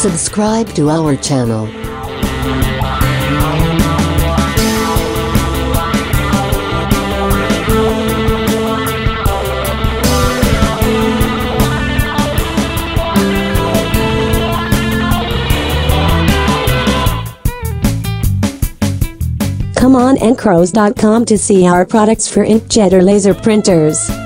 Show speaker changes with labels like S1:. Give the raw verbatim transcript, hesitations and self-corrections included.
S1: subscribe to our channel. Come on Encros dot com to see our products for inkjet or laser printers.